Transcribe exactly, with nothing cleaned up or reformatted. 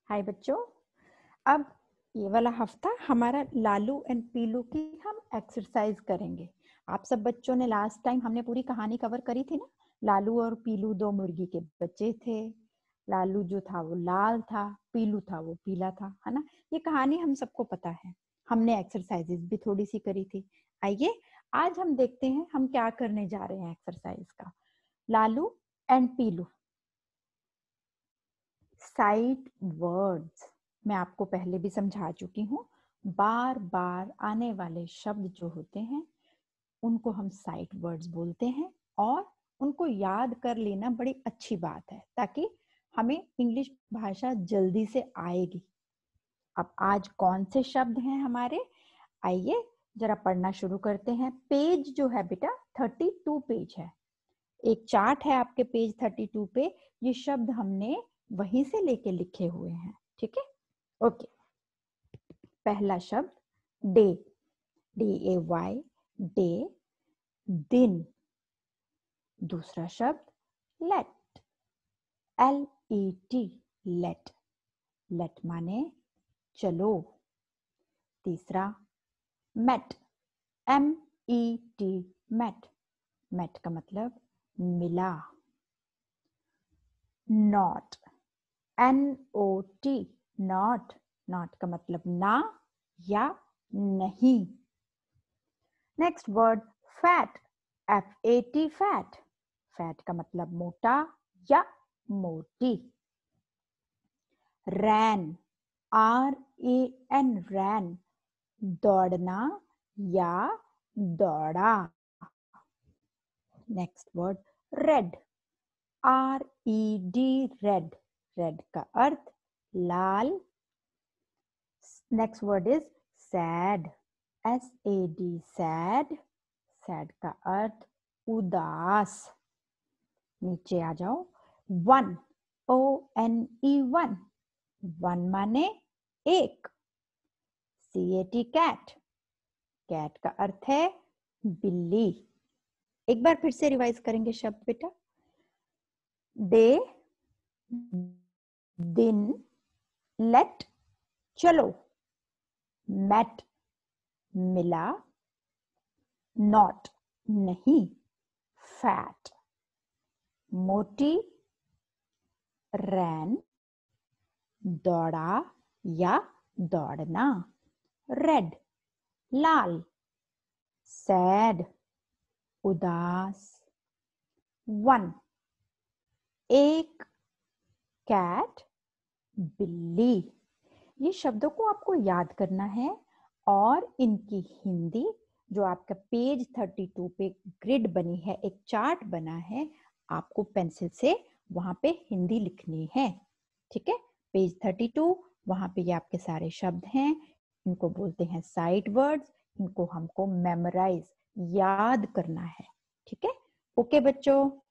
हाय बच्चों, अब ये वाला हफ्ता हमारा लालू एंड पीलू की हम एक्सरसाइज करेंगे। आप सब बच्चों ने लास्ट टाइम हमने पूरी कहानी कवर करी थी ना। लालू और पीलू दो मुर्गी के बच्चे थे। लालू जो था वो लाल था, पीलू था वो पीला था, है ना। ये कहानी हम सबको पता है। हमने एक्सरसाइजेज भी थोड़ी सी करी थी। आइए आज हम देखते हैं हम क्या करने जा रहे हैं एक्सरसाइज का। Lalu and Pilu sight words मैं आपको पहले भी समझा चुकी हूँ। बार बार आने वाले शब्द जो होते हैं उनको हम साइट वर्ड्स बोलते हैं और उनको याद कर लेना बड़ी अच्छी बात है ताकि हमें इंग्लिश भाषा जल्दी से आएगी। अब आज कौन से शब्द हैं हमारे, आइए जरा पढ़ना शुरू करते हैं। पेज जो है बेटा थर्टी टू पेज है। एक चार्ट है आपके पेज थर्टी टू पे। ये शब्द हमने वहीं से लेके लिखे हुए हैं, ठीक है। ओके, पहला शब्द day, D A Y, day, दिन। दूसरा शब्द let, L E T, let, let माने चलो। तीसरा met, M E T, met, met का मतलब मिला। Not, N O T, not, not का मतलब ना या नहीं। Next word fat, F A T, fat, fat का मतलब मोटा या मोटी। रैन, आर ए एन, रैन, दौड़ना या दौड़ा। Next word red, R E D, red, red का अर्थ लाल। Next word is sad, S A D, sad, sad का अर्थ उदास। नीचे आ जाओ। One, O N E, one, one माने एक। C A T, cat, cat का अर्थ है बिल्ली। एक बार फिर से रिवाइज करेंगे शब्द बेटा। डे, दिन, लेट चलो, मेट मिला, नॉट नहीं, फैट मोटी, रैन दौड़ा या दौड़ना, रेड लाल, सैड उदास, वन एक, कैट बिल्ली। ये शब्दों को आपको याद करना है और इनकी हिंदी जो आपका पेज थर्टी टू पे ग्रिड बनी है, एक चार्ट बना है, आपको पेंसिल से वहां पे हिंदी लिखनी है, ठीक है। पेज थर्टी टू, वहां पे ये आपके सारे शब्द हैं। इनको बोलते हैं साइट वर्ड्स। इनको हमको मेमोराइज याद करना है, ठीक है। ओके बच्चों।